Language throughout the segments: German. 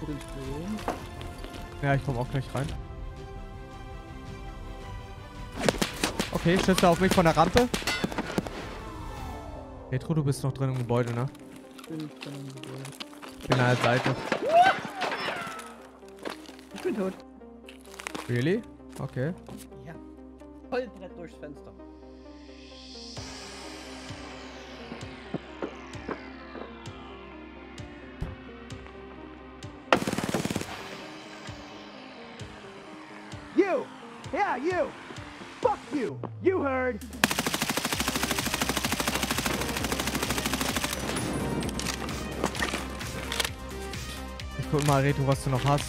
gut ins Büro. Ja, ich komme auch gleich rein. Okay, schütze auf mich von der Rampe. Petro, du bist noch drin im Gebäude, ne? Ich bin nicht drin im Gebäude. Ich bin an der Seite. Ich bin tot. Really? Okay. Ja. Vollbrett durchs Fenster. You! Yeah, you! Fuck you! You heard! Ich guck mal, Reto, was du noch hast.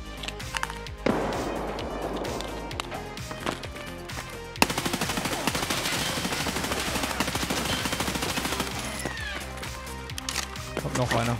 Kommt noch einer.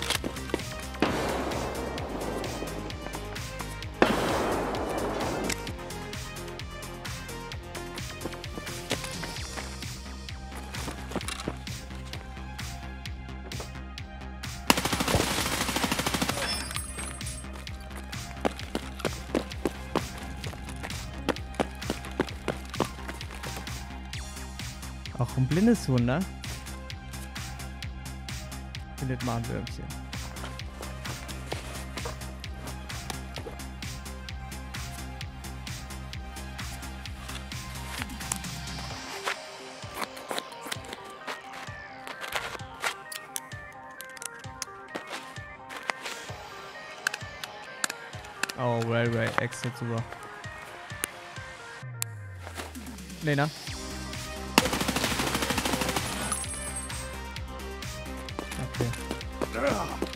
Auch ein blindes Huhn, ne? Findet mal ein Würmchen. Oh, Railway Exit sogar. Nee, ne? Okay.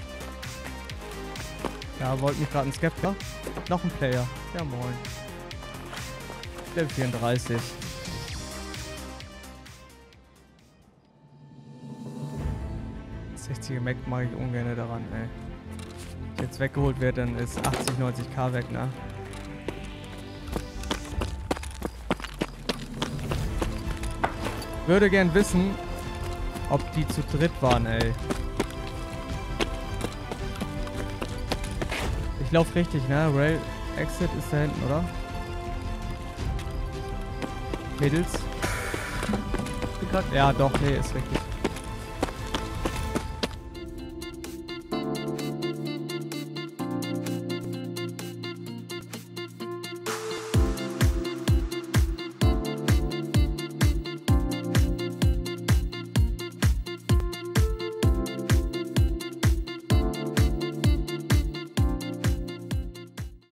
Ja, wollte mich gerade ein Skepter. Noch ein Player. Ja, moin. Level 34. Das 60er Mac mache ich ungern daran, ey. Wenn jetzt weggeholt wird, dann ist 80, 90k weg, ne? Würde gern wissen, ob die zu dritt waren, ey. Ich lauf richtig, ne? Rail Exit ist da hinten, oder? Mädels? Ja, doch, nee, ist richtig.